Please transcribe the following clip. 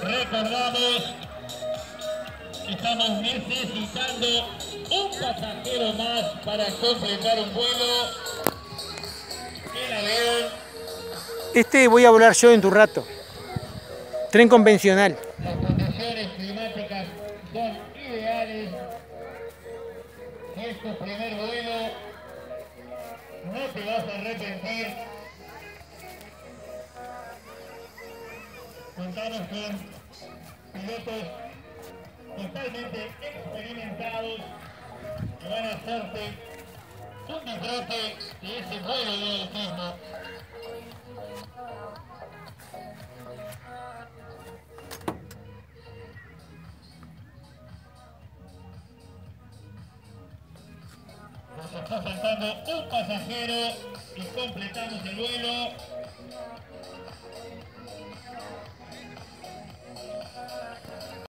Recordamos que estamos necesitando un pasajero más para completar un vuelo en avión. Voy a volar yo en tu rato. Tren convencional. Las condiciones climáticas son ideales. Es tu primer vuelo. No te vas a arrepentir. Contamos con pilotos totalmente experimentados que van a hacerte un disfrute de ese vuelo de autismo. Nos está faltando un pasajero y completamos el vuelo.